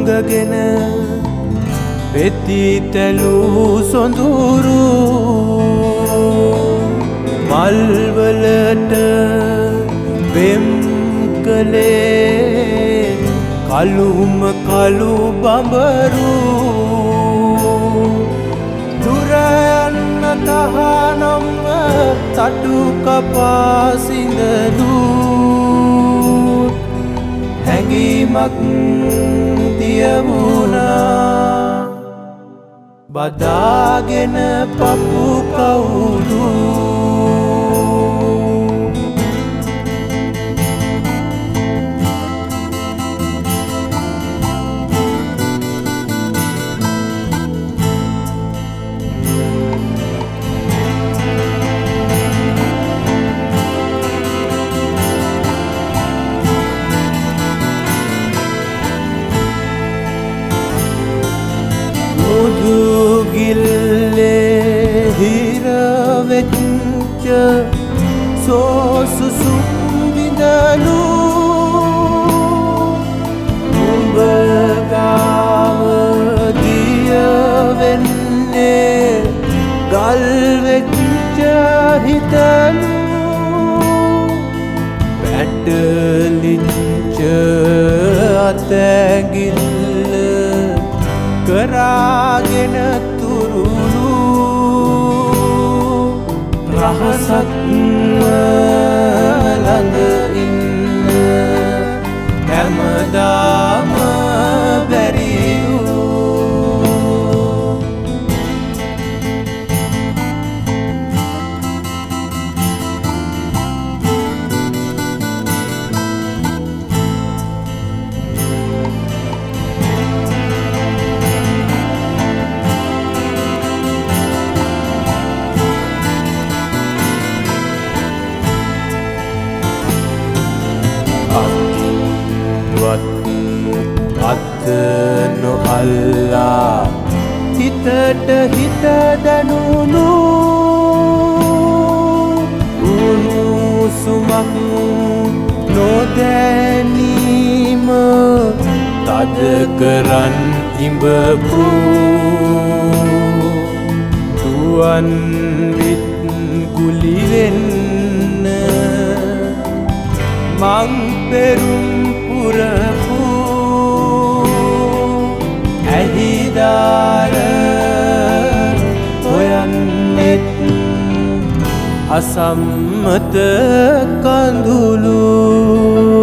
හංගගෙන වෙති තැලූ සොඳුරු මල්වලට වෙම් කළේ කළුම කළු බඹරු දුර යන්න තහනම්ව තටු කපා සිඳලු හැඟීමක් තියවුණා බදාගෙන පපු කවුරු ගිල්ලේ හිරවෙච්ච සෝසුසුම් විඳලු උඹ ගාව දිය වෙන්නේ ගල් වෙච්ච හිතලු පැටලිච්ච අතැගිල්ල කරාගෙන තුරුළු රහසක් ළඟ ඉන්න හැමදාම බැරිලු අත නොඅල්ලා හිතට හිත දැනුණු උණුසුමක් නොදැනීම තද කරන් ඉඹපු දුවන් විත් ගුලි වෙන්න මං පෙරුම් පුරපු ඇහිදාර හොයන්නෙත් අසම්මත කඳුළු